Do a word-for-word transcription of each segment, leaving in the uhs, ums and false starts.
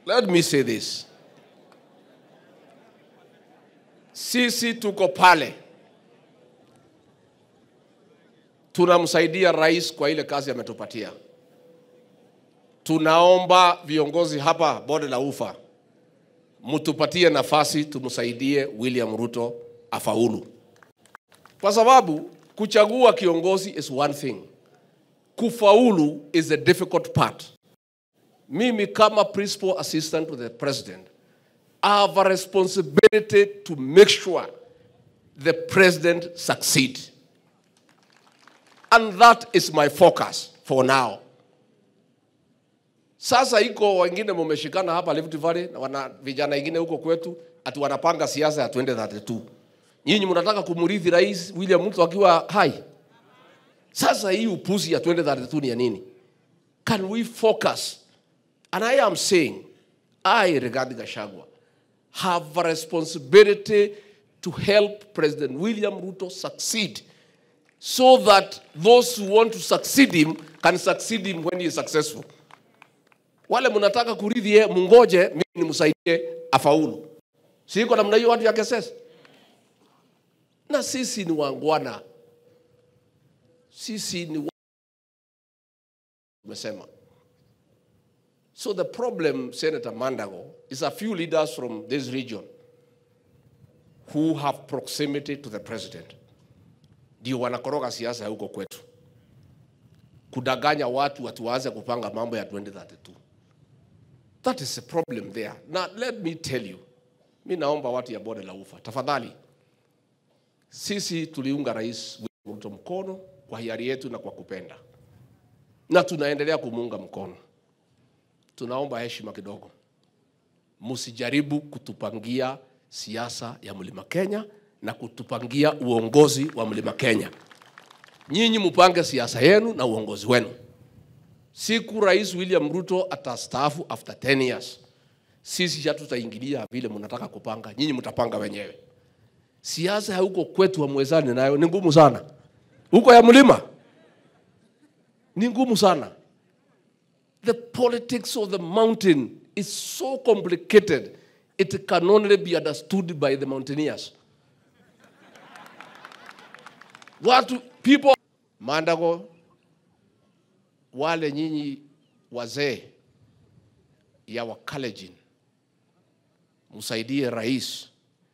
Let me say this. Sisi tuko pale. Tunamsaidia rais kwa ile kazi ametupatia. Tunaomba viongozi hapa bonde la ufa mtupatie nafasi tumsaidie William Ruto afaulu. Kwa sababu kuchagua kiongozi is one thing. Kufaulu is the difficult part. Mimi kama principal assistant to the president, I have a responsibility to make sure the president succeeds. And that is my focus for now. Sasa iko wengine mumeshikana hapa Rift Valley na wana vijana wengine huko kwetu ati wanapanga siasa ya twenty thirty-two. Nyinyi mnataka kumrithi rais William Ruto akiwa hai. Sasa hii upuzi ya twenty thirty-two ni ya nini? Can we focus? And I am saying, I, regarding Gachagua, have a responsibility to help President William Ruto succeed, so that those who want to succeed him can succeed him when he is successful. Wale munataka kurithi ye mungoje mimi nimsaidie afaulu. Siko namna hiyo watu ya kesesa. Na sisi ni wangwana. Sisi ni wamesema. So the problem, Senator Mandago, is a few leaders from this region who have proximity to the president. Ndio wanakoroga siasa huko kwetu. Kudanganya watu watuanze kupanga mambo ya twenty thirty-two. That is a problem there. Now let me tell you. Mimi naomba watu ya bonde la ufa, tafadhali. Sisi tuliunga rais Ruto mkono kwa hiari yetu na kwa kupenda. Na tunaendelea kumuunga mkono. Tunaomba heshima kidogo. Msijaribu kutupangia siasa ya Mlima Kenya na kutupangia uongozi wa Mlima Kenya. Nyinyi mpange siasa yenu na uongozi wenu. Siku rais William Ruto atastaafu after ten years. Sisi hatutaingilia vile mnataka kupanga, nyinyi mtapanga wenyewe. Siasa ya huko kwetu hamwezani nayo, ni ngumu sana. Huko ya mlima ni ngumu sana. The politics of the mountain is so complicated, it can only be understood by the mountaineers. What people, Mandago, wale nyinyi wazee ya Wakalejin, musaidie rais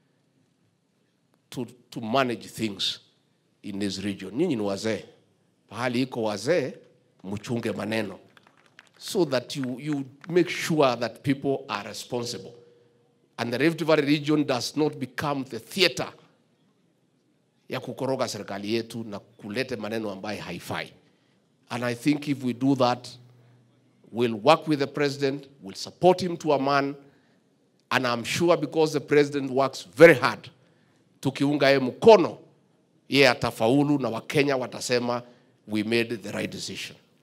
to, to manage things in this region. Nyinyi ni wazee. Pahali iko wazee, muchunge maneno. So that you, you make sure that people are responsible. And the Rift Valley region does not become the theater ya kukoroga serikali yetu na kulete maneno ambaye haifai. And I think if we do that, we'll work with the president, we'll support him to a man, and I'm sure because the president works very hard, tukiunga ye mkono, ye atafaulu na Wakenya watasema we made the right decision.